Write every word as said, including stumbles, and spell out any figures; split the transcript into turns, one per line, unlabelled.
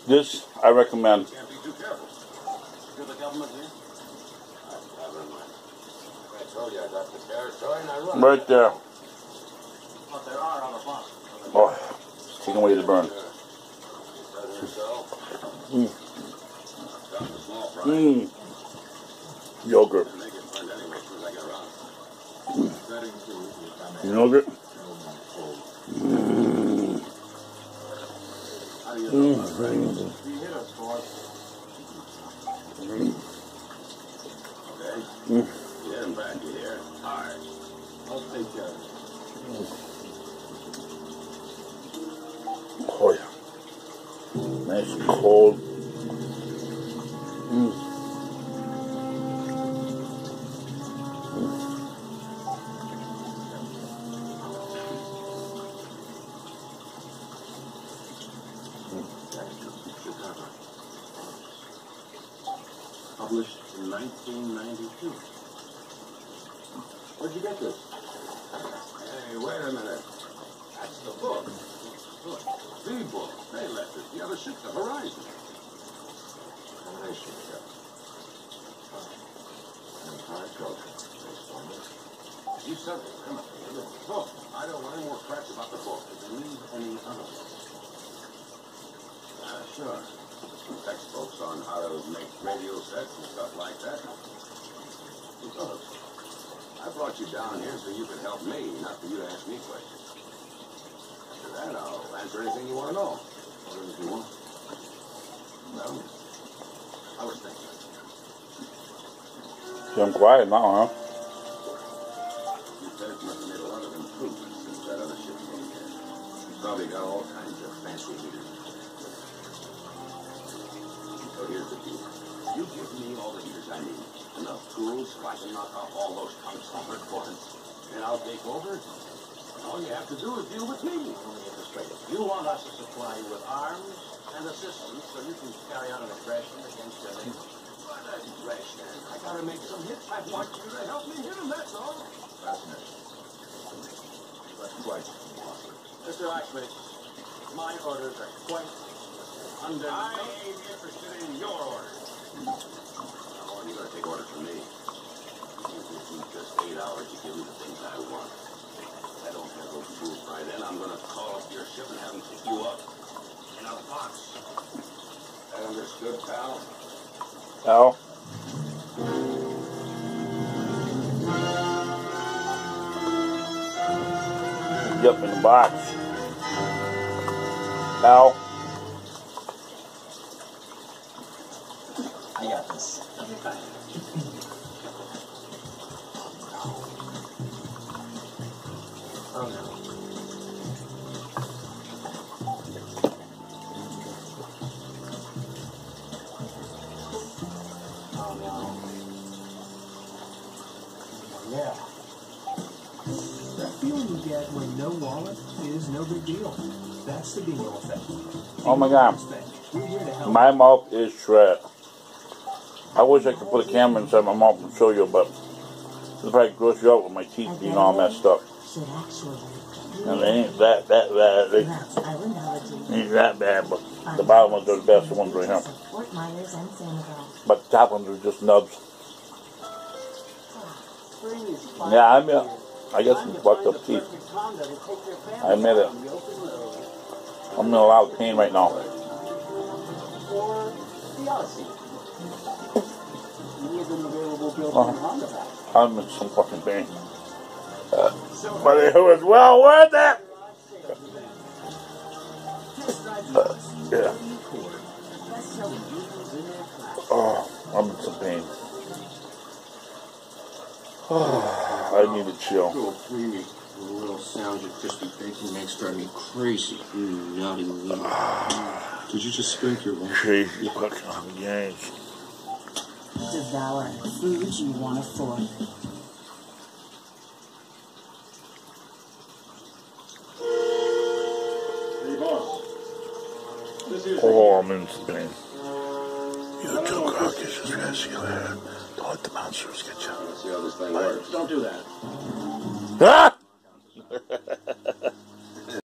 This I recommend.
Can't be too careful. You're the government here? Never mind. I told you I got the territory and I run.
Right there.
But there are other bosses.
Oh, it's taking away the burn. Mmm. Mmm. Yogurt. Yogurt. Mmm. Mmm.
Mm. Get him back here. All right. I'll take care of it.
Oh, yeah. Nice and cold. Mm.
Published in nineteen ninety-two. Where'd you get this? Hey, wait a minute. That's the book. Look, the book. They left it. The other ship, the Horizon. Foundation ship. Empire Culture. You said it. Come on. Look, I don't want any more cracks about the book. If you need any other book. Uh, sure. Textbooks on how to make radio sets and stuff like that. Look, I brought you down here so you could help me, not for you to ask me questions. After that, I'll answer anything you want to know. Whatever you want. Well, I was thinking.
I'm quiet now, huh?
You said it must have made a lot of improvements since that other ship came here. You probably got all kinds of fancy meters. So here's the deal. You give me all the heaters I need. Enough tools so I can knock off all those hunks on her once. Then I'll take over. All you have to do is deal with me. You want us to supply you with arms and assistance so you can carry out an aggression against your neighbor. What aggression? I gotta make some hits. I want you to help me hit them, that's all. Fascinating. But quite impossible. Mister Oxley, my orders are quite under... I ain't interested in your orders. Oh, you're gonna take orders from me. You give me just eight hours to give me the things I want. If I don't have those tools by then, I'm gonna call up your ship and have them pick you up in a box. That understood, pal?
Al? Yep, in the box. Al?
I got this. Oh no. Oh no. Yeah.
That feeling you get when no wallet is no big deal. That's the bingo effect.
Oh my God.
We're here to help.
My mouth is shred. I wish I could put a camera inside my mouth and show you, but it'll probably gross you out with my teeth being all messed up. And they ain't that, that, that, they ain't that bad, but the bottom ones are the best, the ones right here. But the top ones are just nubs. Yeah, I mean, I got some fucked up teeth. I admit it. I'm in a lot of pain right now. Uh, I'm in some fucking pain. Uh, but it was well worth it! Uh, yeah. Oh, I'm in some pain. Oh, I need to chill.
The little sounds your crispy bacon makes drive me crazy. Mm, naughty little. Did you just spank your wife?
Crazy fucking games.
Devour food you want to afford.
Hey, boss. This is
Oh, I'm in some pain. You too cocky, just gonna see you later. Don't let the monsters get you.
Let's see how this thing works. Don't do that.
Ah!